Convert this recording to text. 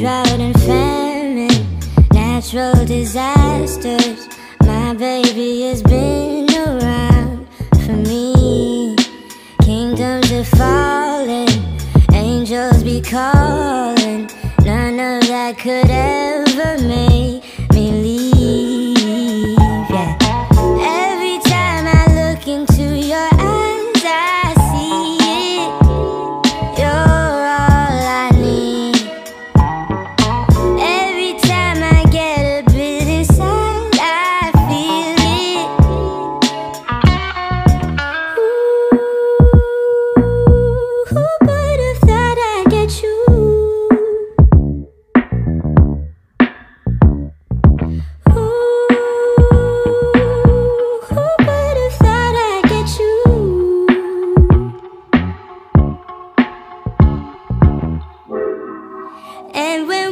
drought and famine, natural disasters. My baby has been around for me. Kingdoms are falling, angels be calling. None of that could ever make me leave, yeah. Every time I look into your eyes, I see it. You're all I need. Every time I get a bit inside, I feel it. Ooh, who would have thought I'd get you? And when